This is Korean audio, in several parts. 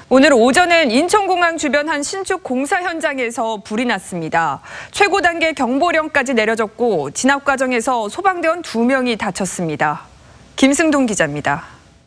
오늘 오전엔 인천공항 주변 한 신축 공사 현장에서 불이 났습니다. 최고 단계 경보령까지 내려졌고 진압 과정에서 소방대원 2명이 다쳤습니다. 김승동 기자입니다.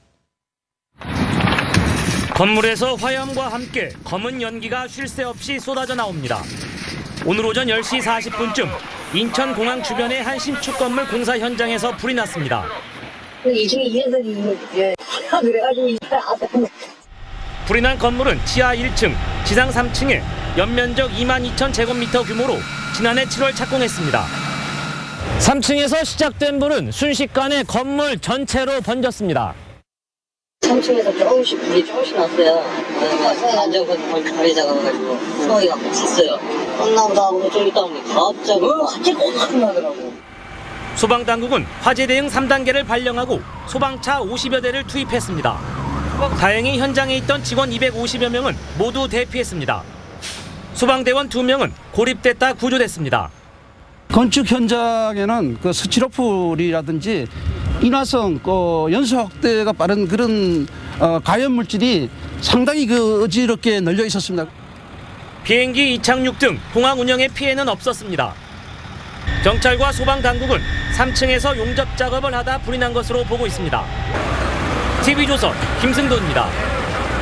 건물에서 화염과 함께 검은 연기가 쉴 새 없이 쏟아져 나옵니다. 오늘 오전 10시 40분쯤 인천공항 주변의 한 신축 건물 공사 현장에서 불이 났습니다. 2층에 이현석이 그래가지고 불이 난 건물은 지하 1층, 지상 3층에 연면적 22,000제곱미터 규모로 지난해 7월 착공했습니다. 3층에서 시작된 불은 순식간에 건물 전체로 번졌습니다. 3층에서 불이 조금씩 났어요. 안전건 다리 작아가지고 소화기가 갔어요. 끝나보다 하고 좀 있다 보니 갑자기 확 나더라고. 소방당국은 화재 대응 3단계를 발령하고 소방차 50여 대를 투입했습니다. 다행히 현장에 있던 직원 250여 명은 모두 대피했습니다. 소방대원 2명은 고립됐다 구조됐습니다. 건축 현장에는 스티로폴이라든지 인화성, 연소 확대가 빠른 그런 가연 물질이 상당히 어지럽게 널려 있었습니다. 비행기 이착륙 등 공항 운영에 피해는 없었습니다. 경찰과 소방당국은 3층에서 용접 작업을 하다 불이 난 것으로 보고 있습니다. TV조선 김승도입니다.